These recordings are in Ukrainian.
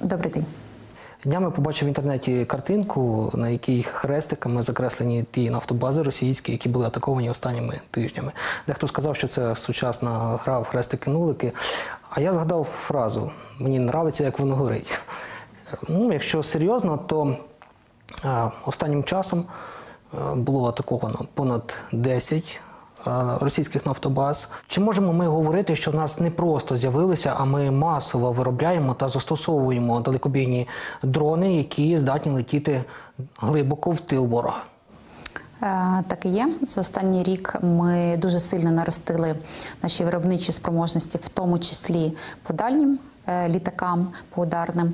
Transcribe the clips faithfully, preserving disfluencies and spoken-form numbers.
Добрий день. Днями побачив в інтернеті картинку, на якій хрестиками закреслені ті нафтобази російські, які були атаковані останніми тижнями. Дехто сказав, що це сучасна гра в хрестики-нулики. А я згадав фразу «Мені подобається, як воно горить». Ну, якщо серйозно, то а, останнім часом а, було атаковано понад десять російських нафтобаз. Чи можемо ми говорити, що в нас не просто з'явилися, а ми масово виробляємо та застосовуємо далекобійні дрони, які здатні летіти глибоко в тил ворога? Так і є. За останній рік ми дуже сильно наростили наші виробничі спроможності, в тому числі по дальнім літакам, по ударним.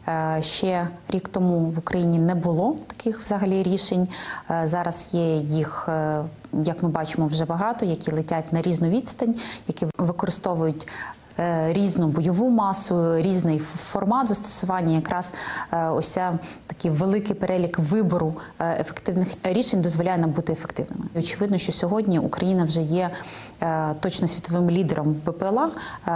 Ще рік тому в Україні не було таких взагалі рішень. Зараз є їх, як ми бачимо, вже багато, які летять на різну відстань, які використовують різну бойову масу, різний формат застосування. Якраз ось такий великий перелік вибору ефективних рішень дозволяє нам бути ефективними. І очевидно, що сьогодні Україна вже є точно світовим лідером в БПЛА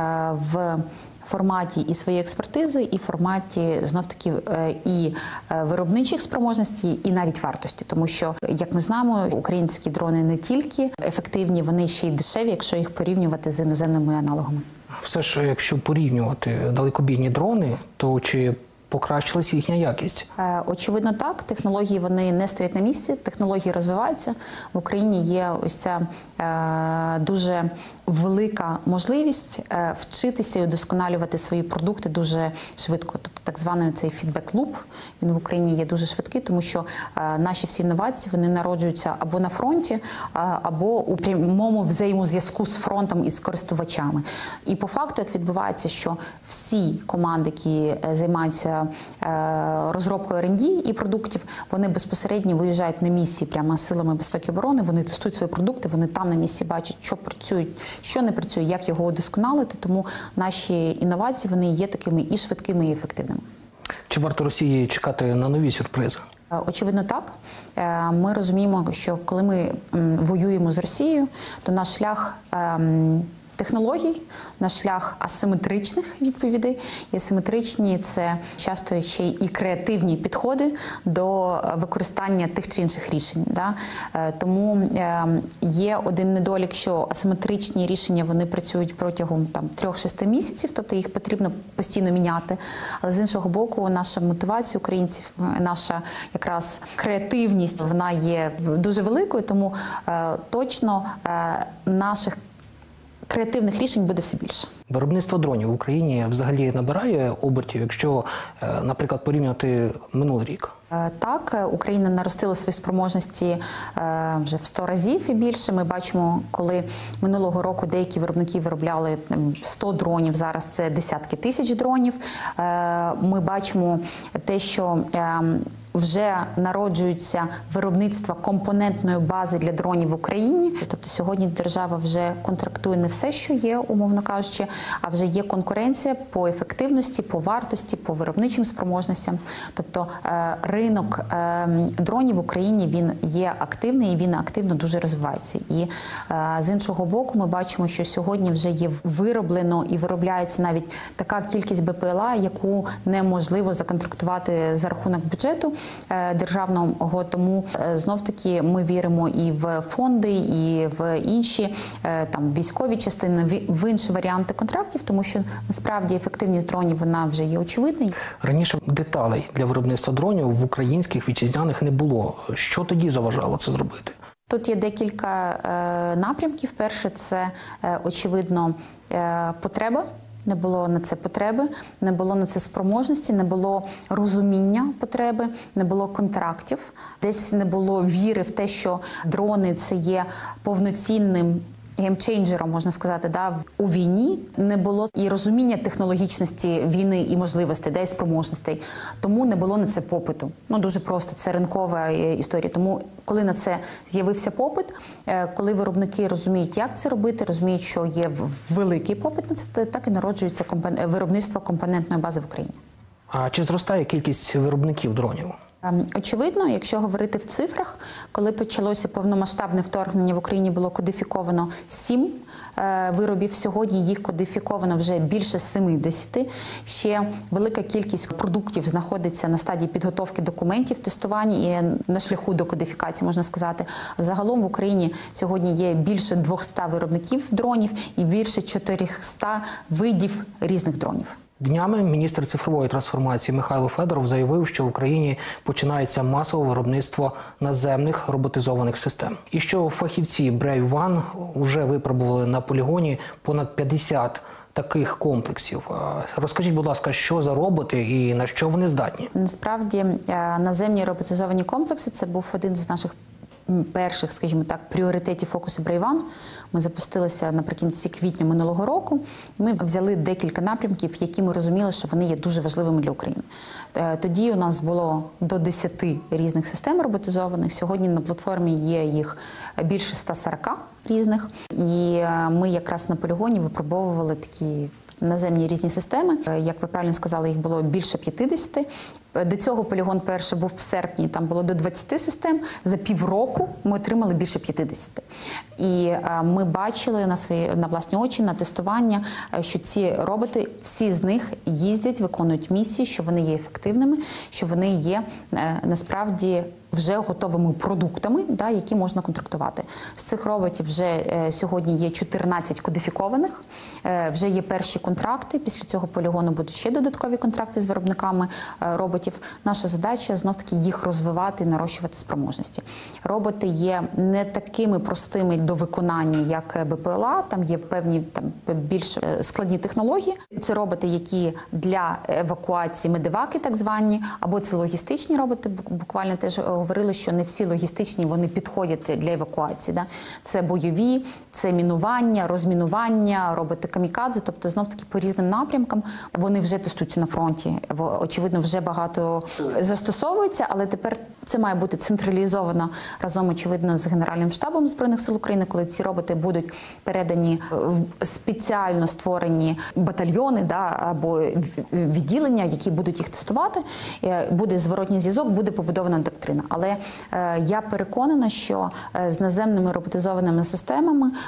в форматі і своєї експертизи, і форматі, знов-таки, і виробничих спроможностей, і навіть вартості. Тому що, як ми знаємо, українські дрони не тільки ефективні, вони ще й дешеві, якщо їх порівнювати з іноземними аналогами. Все ж, якщо порівнювати далекобійні дрони, то чи покращилась їхня якість? Очевидно, так. Технології, вони не стоять на місці, технології розвиваються. В Україні є ось ця е, дуже велика можливість е, вчитися і удосконалювати свої продукти дуже швидко. Тобто так званий цей фідбек-луп, він в Україні є дуже швидкий, тому що е, наші всі інновації, вони народжуються або на фронті, е, або у прямому взаємозв'язку з фронтом і з користувачами. І по факту, як відбувається, що всі команди, які займаються розробкою ер енд ді і продуктів, вони безпосередньо виїжджають на місії прямо силами безпеки і оборони, вони тестують свої продукти, вони там на місці бачать, що працює, що не працює, як його удосконалити, тому наші інновації, вони є такими і швидкими, і ефективними. Чи варто Росії чекати на нові сюрпризи? Очевидно, так. Ми розуміємо, що коли ми воюємо з Росією, то наш шлях технологій, на шлях асиметричних відповідей. І асиметричні – це часто ще і креативні підходи до використання тих чи інших рішень. Да? Тому є один недолік, що асиметричні рішення, вони працюють протягом трьох-шести місяців, тобто їх потрібно постійно міняти. Але з іншого боку, наша мотивація українців, наша якраз креативність, вона є дуже великою, тому точно наших креативних рішень буде все більше. Виробництво дронів в Україні взагалі набирає обертів, якщо, наприклад, порівняти минулий рік? Так, Україна наростила свої спроможності вже в сто разів і більше. Ми бачимо, коли минулого року деякі виробники виробляли сто дронів, зараз це десятки тисяч дронів. Ми бачимо те, що вже народжується виробництво компонентної бази для дронів в Україні. Тобто сьогодні держава вже контрактує не все, що є, умовно кажучи, а вже є конкуренція по ефективності, по вартості, по виробничим спроможностям. Тобто ринок дронів в Україні, він є активний і він активно дуже розвивається. І з іншого боку ми бачимо, що сьогодні вже є вироблено і виробляється навіть така кількість БПЛА, яку неможливо законтрактувати за рахунок бюджету державного. Тому знов-таки ми віримо і в фонди, і в інші там військові частини, в інші варіанти контрактів, тому що насправді ефективність дронів, вона вже є очевидною. Раніше деталей для виробництва дронів в українських вітчизняних не було. Що тоді заважало це зробити? Тут є декілька е, напрямків. Перше – це, е, очевидно, е, потреба. Не було на це потреби, не було на це спроможності, не було розуміння потреби, не було контрактів. Десь не було віри в те, що дрони – це є повноцінним геймчейнджером, можна сказати, да, у війні. Не було і розуміння технологічності війни і можливостей, да, і спроможностей. Тому не було на це попиту. Ну, дуже просто, це ринкова історія. Тому, коли на це з'явився попит, коли виробники розуміють, як це робити, розуміють, що є великий попит на це, так і народжується компон... виробництво компонентної бази в Україні. А чи зростає кількість виробників дронів? Очевидно, якщо говорити в цифрах, коли почалося повномасштабне вторгнення, в Україні було кодифіковано сім виробів. Сьогодні їх кодифіковано вже більше семидесяти. Ще велика кількість продуктів знаходиться на стадії підготовки документів, тестування і на шляху до кодифікації, можна сказати. Загалом в Україні сьогодні є більше двохсот виробників дронів і більше чотириста видів різних дронів. Днями міністр цифрової трансформації Михайло Федоров заявив, що в Україні починається масове виробництво наземних роботизованих систем. І що фахівці Brave One вже випробували на полігоні понад п'ятдесят таких комплексів. Розкажіть, будь ласка, що за роботи і на що вони здатні? Насправді, наземні роботизовані комплекси – це був один з наших перших, скажімо так, пріоритетів фокусу Brave One. Ми запустилися наприкінці квітня минулого року. Ми взяли декілька напрямків, які ми розуміли, що вони є дуже важливими для України. Тоді у нас було до десяти різних систем роботизованих. Сьогодні на платформі є їх більше ста сорока різних. І ми якраз на полігоні випробовували такі наземні різні системи. Як ви правильно сказали, їх було більше п'ятдесят. До цього полігон перший був в серпні, там було до двадцяти систем. За півроку ми отримали більше п'ятдесят. І ми бачили на свої на власні очі, на тестування, що ці роботи, всі з них їздять, виконують місії, що вони є ефективними, що вони є насправді вже готовими продуктами, да, які можна контрактувати. З цих роботів вже е, сьогодні є чотирнадцять кодифікованих, е, вже є перші контракти, після цього полігону будуть ще додаткові контракти з виробниками е, роботів. Наша задача знов-таки їх розвивати і нарощувати спроможності. Роботи є не такими простими до виконання, як БПЛА, там є певні там, більш складні технології. Це роботи, які для евакуації медеваки так звані, або це логістичні роботи, буквально теж говорили, що не всі логістичні вони підходять для евакуації. Да? Це бойові, це мінування, розмінування, роботи камікадзе, тобто знов-таки по різним напрямкам. Вони вже тестуються на фронті, очевидно, вже багато застосовується, але тепер це має бути централізовано разом, очевидно, з Генеральним штабом Збройних сил України, коли ці роботи будуть передані в спеціально створені батальйони, да, або відділення, які будуть їх тестувати. Буде зворотній зв'язок, буде побудована доктрина. Але е, я переконана, що е, з наземними роботизованими системами е,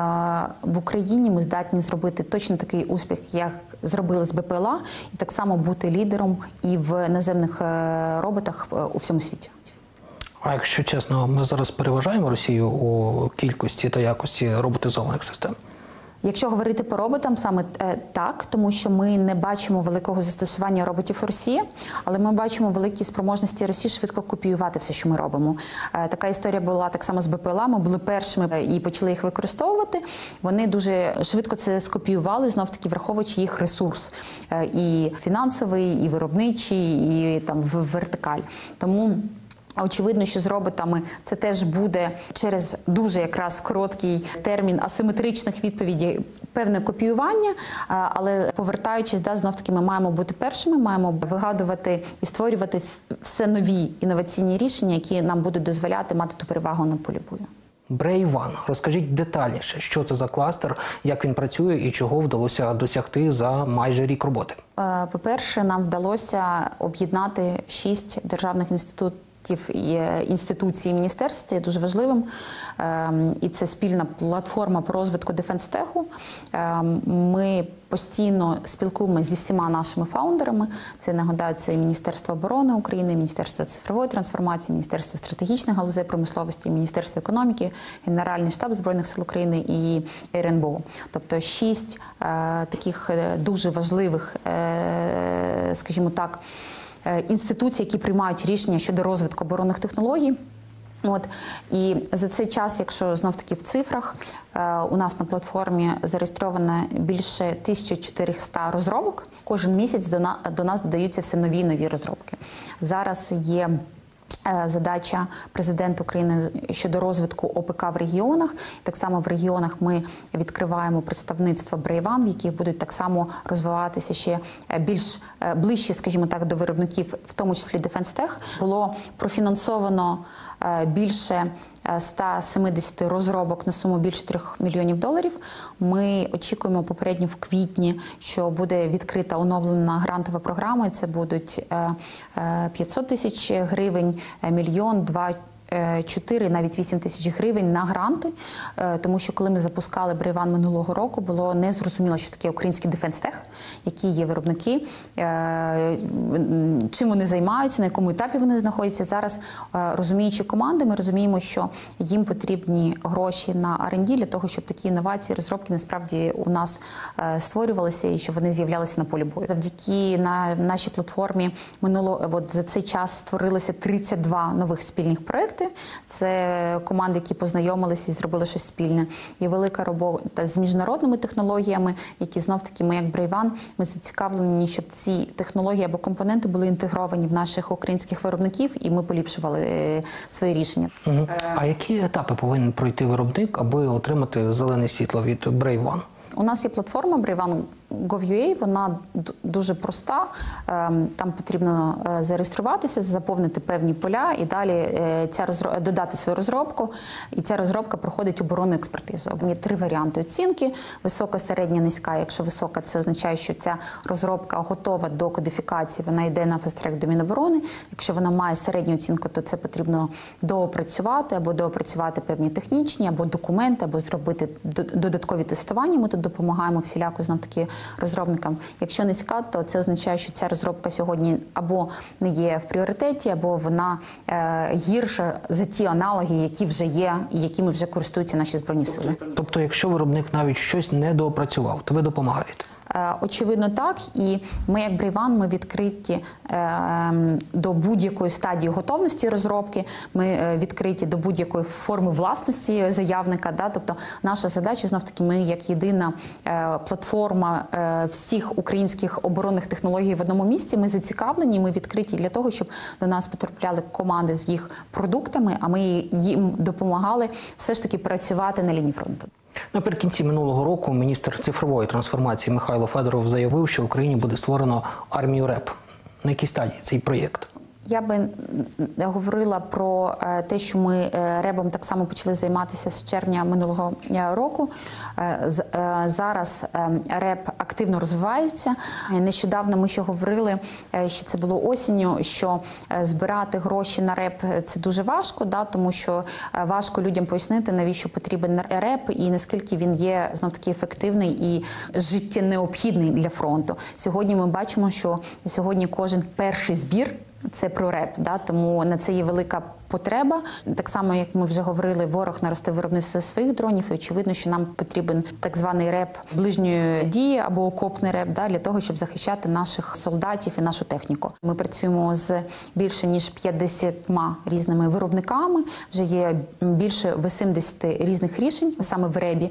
в Україні ми здатні зробити точно такий успіх, як зробили з БПЛА, і так само бути лідером і в наземних е, роботах у всьому світі. А якщо чесно, ми зараз переважаємо Росію у кількості та якості роботизованих систем? Якщо говорити по роботам, саме так, тому що ми не бачимо великого застосування роботів у Росії, але ми бачимо великі спроможності Росії швидко копіювати все, що ми робимо. Така історія була так само з БПЛА, ми були першими і почали їх використовувати. Вони дуже швидко це скопіювали, знов-таки враховуючи їх ресурс і фінансовий, і виробничий, і там вертикаль. Тому очевидно, що з роботами це теж буде через дуже якраз короткий термін асиметричних відповідей певне копіювання, але повертаючись, да, знов-таки ми маємо бути першими, маємо вигадувати і створювати все нові інноваційні рішення, які нам будуть дозволяти мати ту перевагу на полі бою. Brave One. Розкажіть детальніше, що це за кластер, як він працює і чого вдалося досягти за майже рік роботи? По-перше, нам вдалося об'єднати шість державних інститутів і інституцій і міністерств, є дуже важливим. І це спільна платформа по розвитку дефенс-теху. Ми постійно спілкуємося зі всіма нашими фаундерами. Це, нагадаю, це і Міністерство оборони України, Міністерство цифрової трансформації, Міністерство стратегічних галузей промисловості, Міністерство економіки, Генеральний штаб Збройних сил України і ер ен бе о. Тобто шість е, таких дуже важливих, е, скажімо так, інституцій, які приймають рішення щодо розвитку оборонних технологій. От. І за цей час, якщо знов-таки в цифрах, у нас на платформі зареєстровано більше тисяча чотириста розробок. Кожен місяць до нас, до нас додаються все нові і нові розробки. Зараз є задача президента України щодо розвитку о пе ка в регіонах. Так само в регіонах ми відкриваємо представництва Brave One, в яких будуть так само розвиватися ще більш ближче, скажімо так, до виробників, в тому числі Defense Tech. Було профінансовано більше sto сімдесят розробок на суму більше трьох мільйонів доларів. Ми очікуємо попередньо в квітні, що буде відкрита оновлена грантова програма, і це будуть п'ятсот тисяч гривень, мільйон, два, чотири, навіть вісім тисяч гривень на гранти, тому що коли ми запускали Брейван минулого року, було незрозуміло, що таке український дефенс-тех, які є виробники, чим вони займаються, на якому етапі вони знаходяться. Зараз, розуміючи команди, ми розуміємо, що їм потрібні гроші на ар енд ді для того, щоб такі інновації, розробки насправді у нас створювалися і щоб вони з'являлися на полі бою. Завдяки на нашій платформі минуло, от за цей час створилося тридцять два нових спільних проєктів. Це команди, які познайомилися і зробили щось спільне. Є велика робота з міжнародними технологіями, які знов-таки ми, як Брейван, ми зацікавлені, щоб ці технології або компоненти були інтегровані в наших українських виробників, і ми поліпшували свої рішення. Угу. А які етапи повинен пройти виробник, аби отримати зелене світло від Брейван? У нас є платформа Brave Gov.ua, вона дуже проста. Там потрібно зареєструватися, заповнити певні поля і далі ця розроб... додати свою розробку. І ця розробка проходить оборонну експертизу. Є три варіанти оцінки: висока, середня, низька. Якщо висока, це означає, що ця розробка готова до кодифікації, вона йде на фаст-трек до Міноборони. Якщо вона має середню оцінку, то це потрібно доопрацювати або доопрацювати певні технічні, або документи, або зробити додаткові тестування. Ми тут допомагаємо всіляко, знов-таки, розробникам. Якщо низька, то це означає, що ця розробка сьогодні або не є в пріоритеті, або вона е, гірша за ті аналоги, які вже є і якими вже користуються наші Збройні Сили. Тобто, якщо виробник навіть щось не доопрацював, то ви допомагаєте? Очевидно, так. І ми, як Брейван, ми відкриті е, до будь-якої стадії готовності розробки, ми відкриті до будь-якої форми власності заявника. Да? Тобто наша задача, знов-таки, ми як єдина е, платформа е, всіх українських оборонних технологій в одному місці, ми зацікавлені, ми відкриті для того, щоб до нас потрапляли команди з їх продуктами, а ми їм допомагали все ж таки працювати на лінії фронту. Наприкінці минулого року міністр цифрової трансформації Михайло Федоров заявив, що в Україні буде створено армію РЕП. На якій стадії цей проєкт? Я би говорила про те, що ми РЕБом так само почали займатися з червня минулого року. Зараз РЕБ активно розвивається. Нещодавно ми ще говорили, що це було осінню, що збирати гроші на РЕБ – це дуже важко, да, тому що важко людям пояснити, навіщо потрібен РЕБ і наскільки він є, знов-таки, ефективний і життєнеобхідний для фронту. Сьогодні ми бачимо, що сьогодні кожен перший збір – це про РЕБ, да? Тому на це є велика потреба. Так само, як ми вже говорили, ворог наростив виробництво своїх дронів, і очевидно, що нам потрібен так званий РЕБ ближньої дії або окопний РЕБ, да? Для того, щоб захищати наших солдатів і нашу техніку. Ми працюємо з більше ніж п'ятдесятьма різними виробниками, вже є більше вісімдесят різних рішень саме в РЕБі,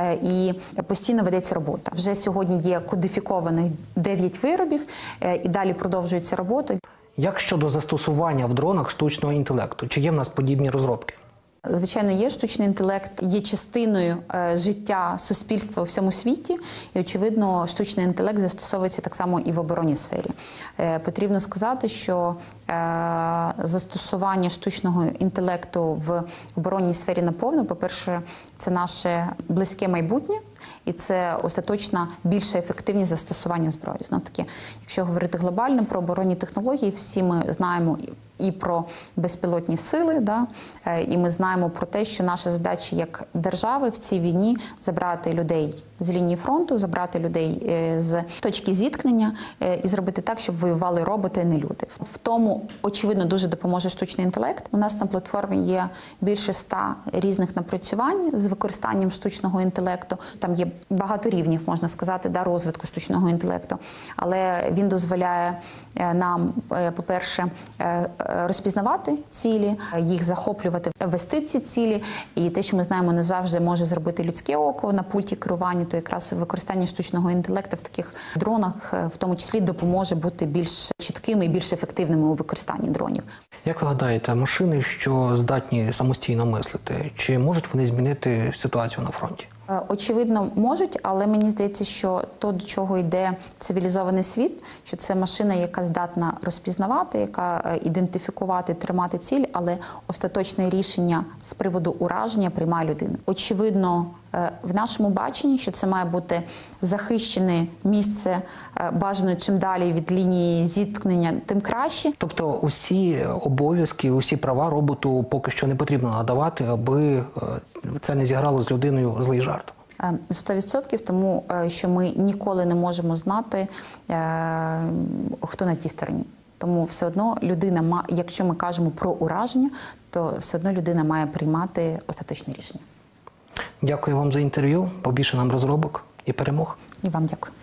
і постійно ведеться робота. Вже сьогодні є кодифікованих дев'ять виробів, і далі продовжується робота. Як щодо застосування в дронах штучного інтелекту? Чи є в нас подібні розробки? Звичайно, є штучний інтелект, є частиною е, життя суспільства у всьому світі, і, очевидно, штучний інтелект застосовується так само і в оборонній сфері. Е, потрібно сказати, що е, застосування штучного інтелекту в оборонній сфері наповно, по-перше, це наше близьке майбутнє, і це остаточно більше ефективність застосування зброї. Знов-таки, якщо говорити глобально про оборонні технології, всі ми знаємо і про безпілотні сили, да? І ми знаємо про те, що наша задача як держави в цій війні забрати людей з лінії фронту, забрати людей з точки зіткнення і зробити так, щоб воювали роботи, а не люди. В тому, очевидно, дуже допоможе штучний інтелект. У нас на платформі є більше ста різних напрацювань з використанням штучного інтелекту. Там є багато рівнів, можна сказати, да, розвитку штучного інтелекту. Але він дозволяє нам, по-перше, розпізнавати цілі, їх захоплювати, вести ці цілі. І те, що ми знаємо, не завжди може зробити людське око на пульті керування, то якраз використання штучного інтелекту в таких дронах, в тому числі, допоможе бути більш чіткими і більш ефективними у використанні дронів. Як ви гадаєте, машини, що здатні самостійно мислити, чи можуть вони змінити ситуацію на фронті? Е, Очевидно, можуть, але мені здається, що то, до чого йде цивілізований світ, що це машина, яка здатна розпізнавати, яка е, ідентифікувати, тримати ціль, але остаточне рішення з приводу ураження приймає людина. Очевидно, е, в нашому баченні, що це має бути захищене місце, е, бажано чим далі від лінії зіткнення, тим краще. Тобто усі обов'язки, усі права роботу поки що не потрібно надавати, аби е, це не зіграло з людиною злий жарт. Сто відсотків, тому що ми ніколи не можемо знати, хто на тій стороні. Тому все одно людина, якщо ми кажемо про ураження, то все одно людина має приймати остаточне рішення. Дякую вам за інтерв'ю, побільше нам розробок і перемог. І вам дякую.